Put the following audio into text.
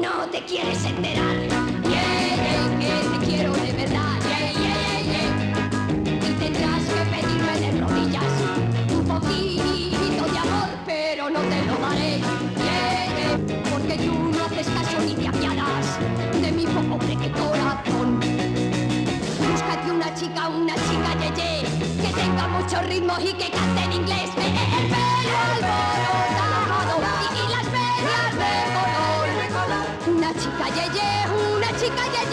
No te quieres enterar, que te quiero de verdad, y tendrás que pedirme de rodillas un poquito de amor, pero no te lo daré, porque tú no haces caso ni te apiadas de mi pobre corazón. Búscate una chica, que tenga mucho ritmo y que